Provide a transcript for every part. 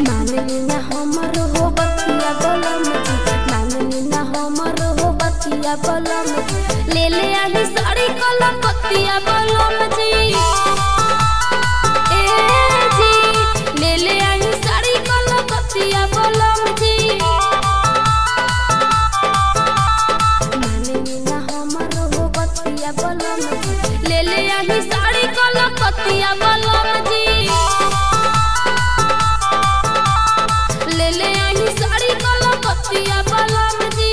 माननी ना हमर हो बतिया बलम जी, माननी ना हमर हो बतिया बलम जी, ले ले आही साड़ी कलम बतिया बलम जी। ए जी ले ले आही साड़ी कलम बतिया बलम जी। माननी ना हमर हो बतिया बलम जी, ले ले आही साड़ी कलम बतिया बलम जी। ले ले आही साड़ी कलम बतिया बलम जी।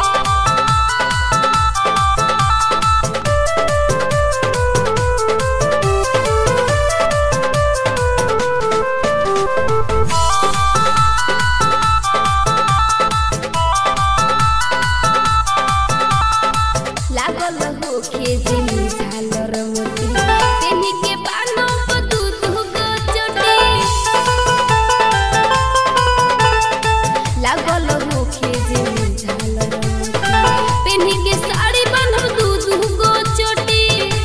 लागल होखे जिमी झालर मोती, तेनी के बानो प दूध गो चोटी। लागल होखे जिमी झालर मोती, तेनी के साड़ी बानो दूध गो चोटी।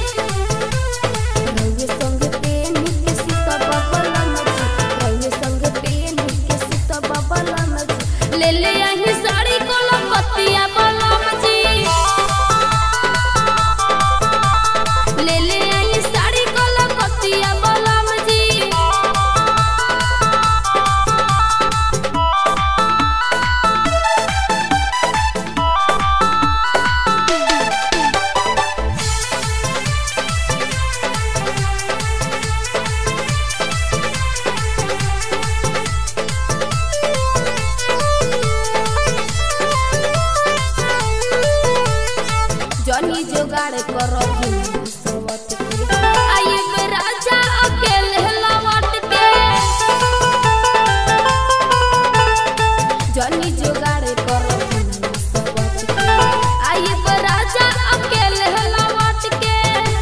रंगे संग तेनी के सीता बबलम जी, रंगे संग तेनी के सीता बबलम जी, ले ले आही साड़ी कलम बतिया बलम जी। ले ले आही साड़ी कलम बतिया बलम जी। जनी जोगाड़ करो सवत के, आइए बे राजा अकेले लौट के। जनी जोगाड़ करो सवत के, आइए बे राजा अकेले लौट के।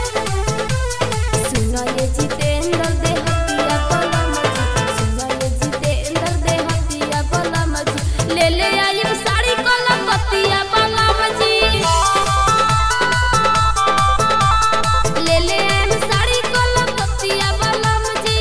सुनो ये जितेंद्र दे हतिया बलम जी, सुनो ये जितेंद्र दे हतिया बलम जी, ले ले आइए साड़ी कलम बतिया बलम जी। ले ले आही साड़ी कलम बतिया बलम जी।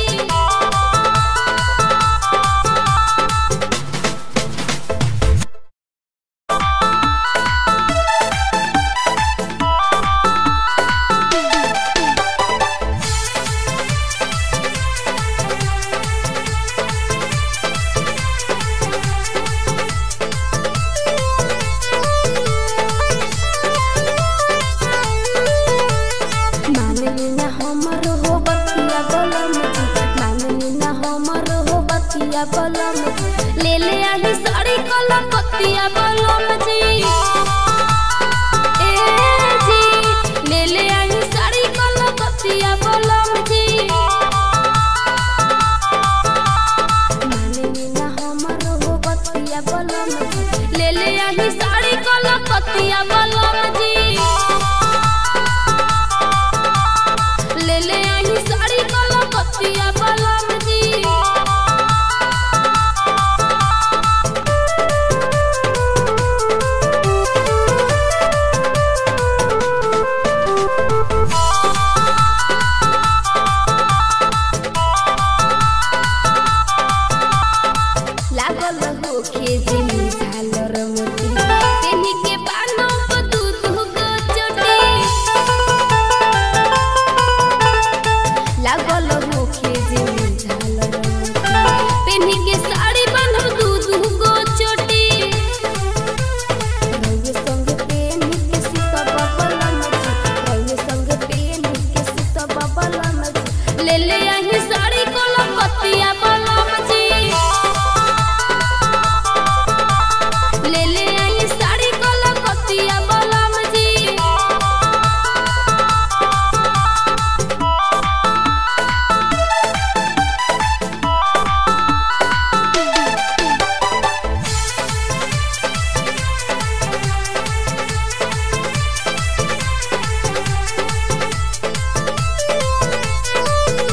माननी ना हमर हो बतिया बलम जी, माननी ना हमर हो बतिया बलम जी, ले ले आही साड़ी कलम बतिया बलम जी। ए जी ले ले आही साड़ी कलम बतिया बलम जी। माननी ना हमर हो बतिया बलम जी, ले ले आही साड़ी कलम बतिया बलम जी। ले ले आही साड़ी कलम बतिया बलम जी। लागल होखे जिमी झालर मोती, तेनी के बानो प दूध गो चोटी। लागल होखे जिमी झालर मोती, तेनी के साड़ी बानो दूध गो चोटी। रंगे संग तेनी के सीता बबलम जी, रंगे संग तेनी के सीता बबलम जी, ले ले आही साड़ी कलम बतिया बलम जी। ले ले आही साड़ी कलम बतिया बलम जी।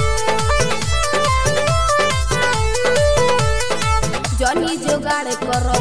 जनी जोगाड़ करो